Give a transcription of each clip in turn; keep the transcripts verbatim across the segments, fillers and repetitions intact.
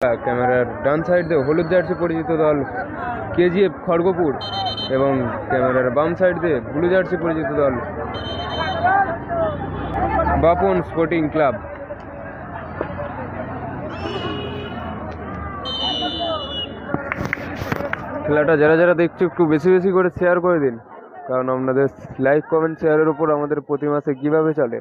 ক্যামেরার ডান সাইড দিয়ে হলুদ জার্সি পরিচিত দল কেজিএফ খড়গপুর এবং ক্যামেরার বাম সাইড দিয়ে ব্লু জার্সি পরিচিত দল বাপন স্পোর্টিং ক্লাব। খেলাটা যারা যারা দেখছো একটু বেশি বেশি করে শেয়ার করে দিন, কারণ আপনাদের লাইক কমেন্ট শেয়ারের উপর আমাদের প্রতি মাসে কীভাবে চলে।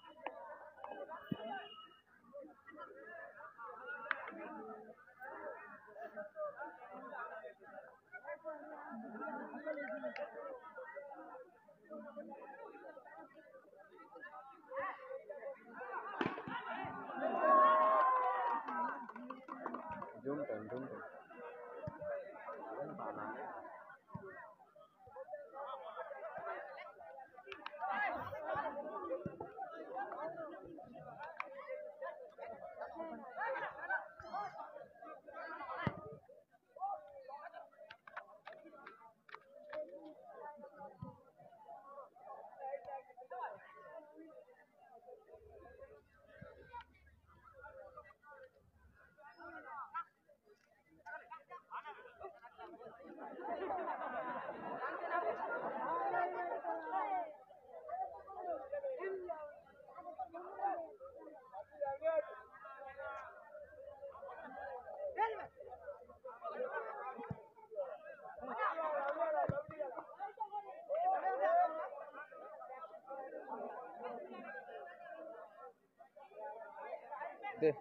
দে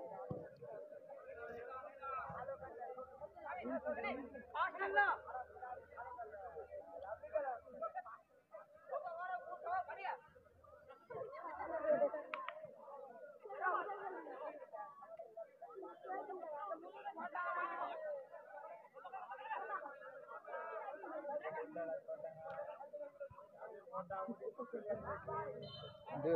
দে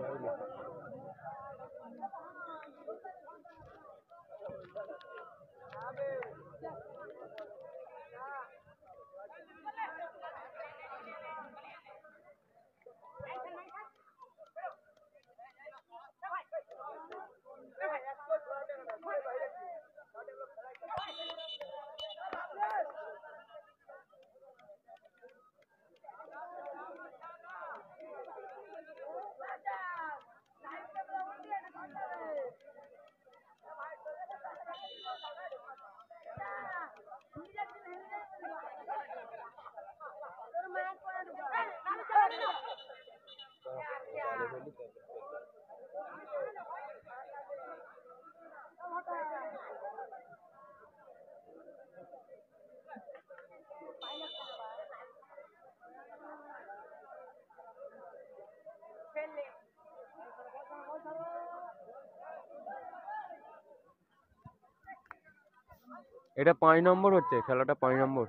এটা পাঁচ নম্বর হচ্ছে, খেলাটা পাঁচ নম্বর।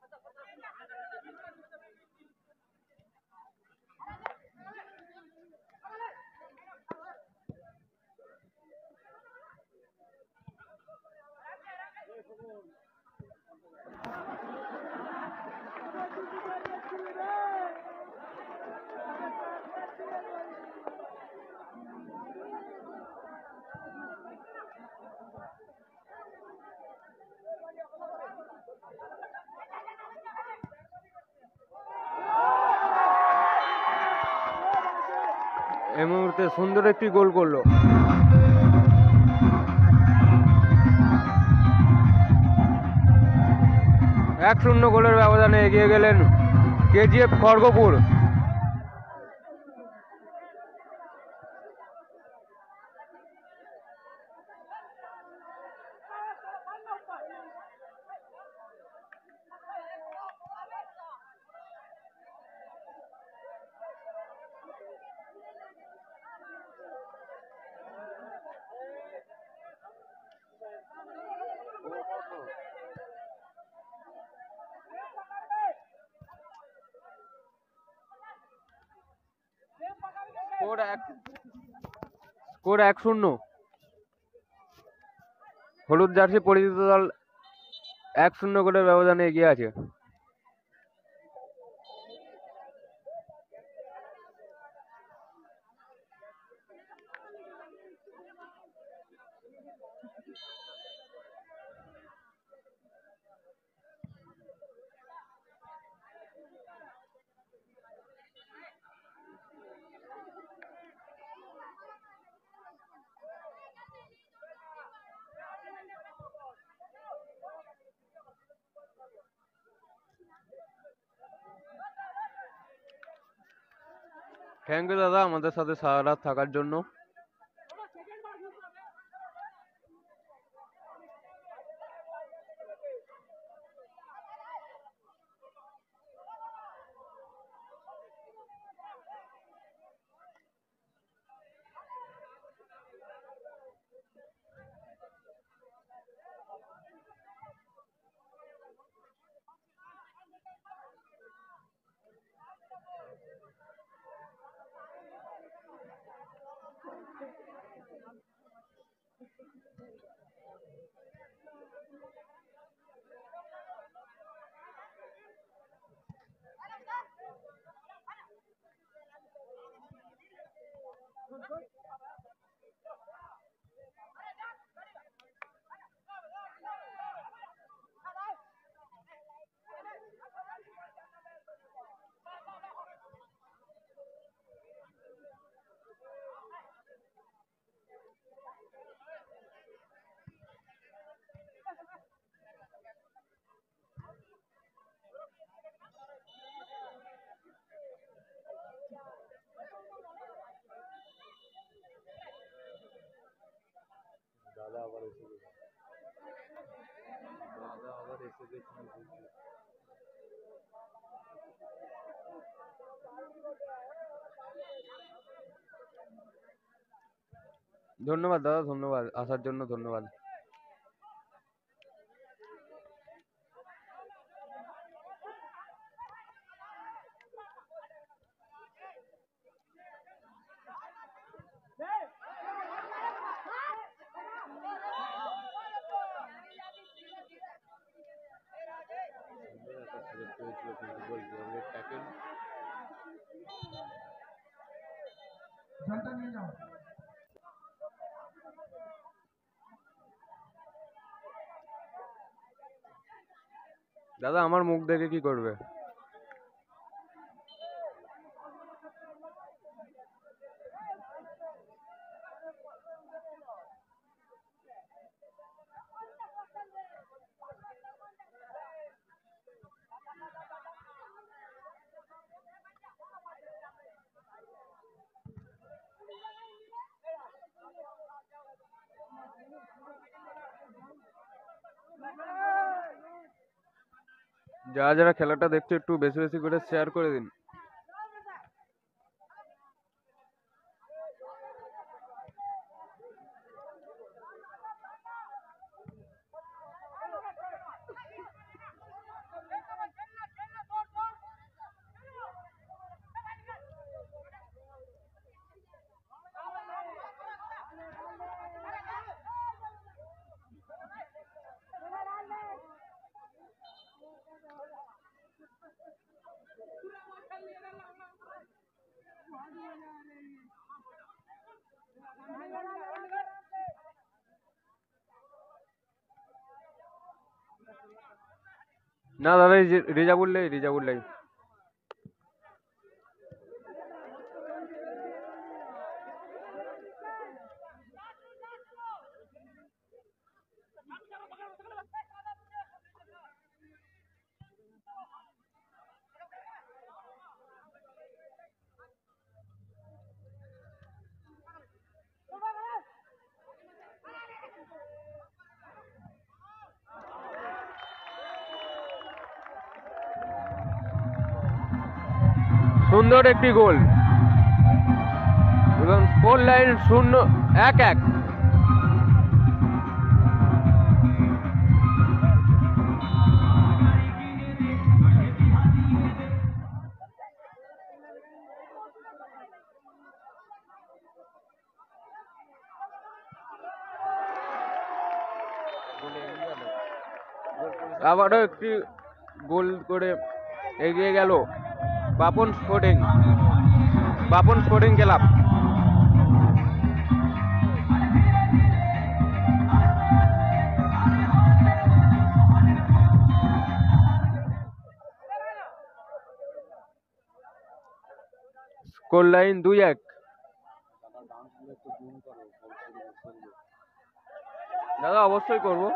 এই মুহূর্তে সুন্দর একটি গোল করলো। এক শূন্য গোলের ব্যবধানে এগিয়ে গেলেন কেজিএফ খড়গপুর। স্কোর এক শূন্য। হলুদ জার্সি পরিচিত দল এক শূন্য গোলের ব্যবধানে এগিয়ে আছে। থ্যাংক ইউ দাদা আমাদের সাথে সারা রাত থাকার জন্য। দাদা আবার এসে গেছে দাদা আবার এসে গেছে ধন্যবাদ দাদা, ধন্যবাদ আসার জন্য, ধন্যবাদ। একটা সিলেক্ট হয়েছিল কিন্তু বল জলের ট্যাকেল জলটা নিয়ে যাও। দাদা আমার মুখ দেখে কি করবে? যারা যারা খেলাটা দেখছে একটু বেশি বেশি করে শেয়ার করে দিন। না দাদা এই যে রিজাবুল নেই, রিজাবুল নেই। সুন্দর একটি গোল এবং স্কোর লাইন শূন্য এক এক। আবারও একটি গোল করে এগিয়ে গেল Bapon sporting Bapon sporting club. Score line দুই এক। দাদা অবশ্যই করবো।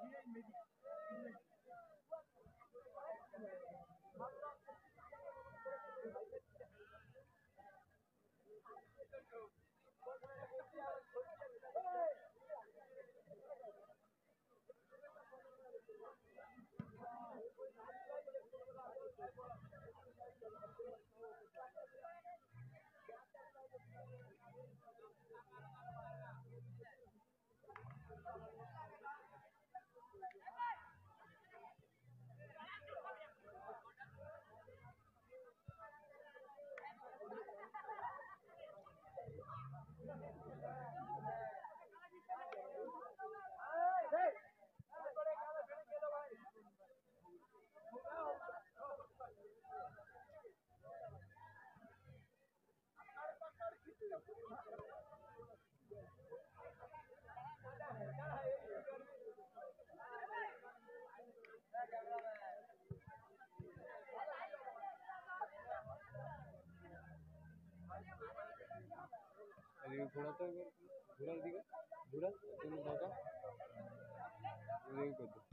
এদিকে ঘোরাতে হবে, ঘোরার দিকে ঘোরা তুমি ঢাকা এদিকে করতে।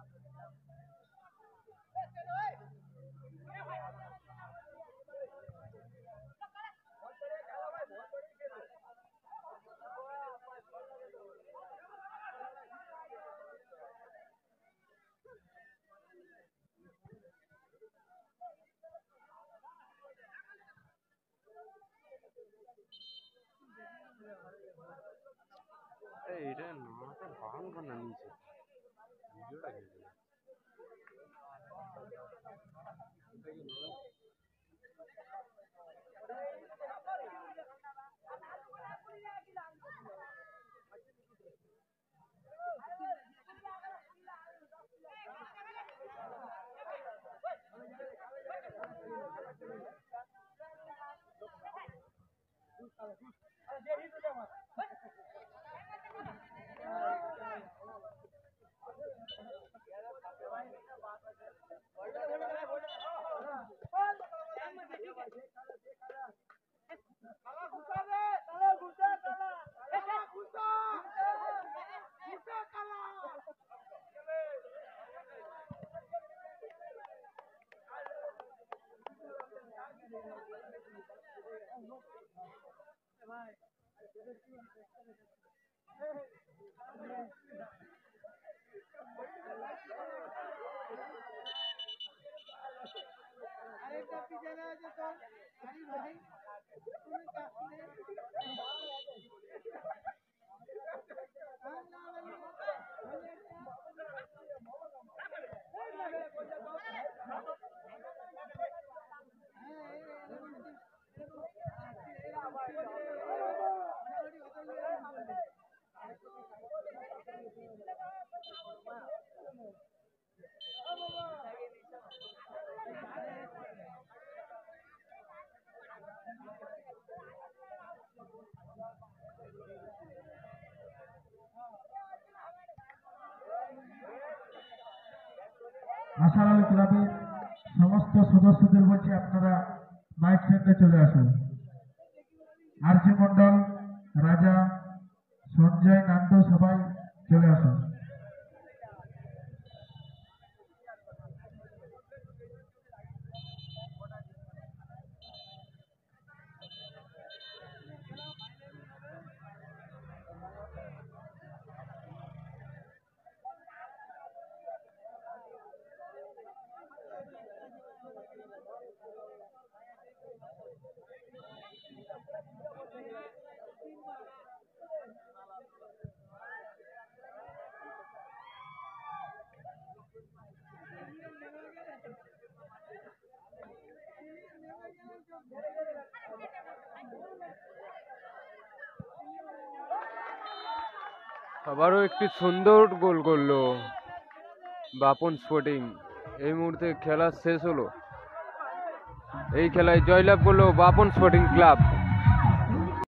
এটা নামাতে বাংলা না নিচে ভিডিওটা খেয়ে আশার আলী ক্লাবের সমস্ত সদস্যদের বলছি আপনারা মাইক সেন্টারে চলে আসুন। আরজি মন্ডল, রাজা, সঞ্জয়, নান্দ সবাই চলে আসুন। আবারও একটি সুন্দর গোল করলো বাপন স্পোর্টিং। এই মুহূর্তে খেলা শেষ হলো। এই খেলায় জয়লাভ করলো বাপন স্পোর্টিং ক্লাব।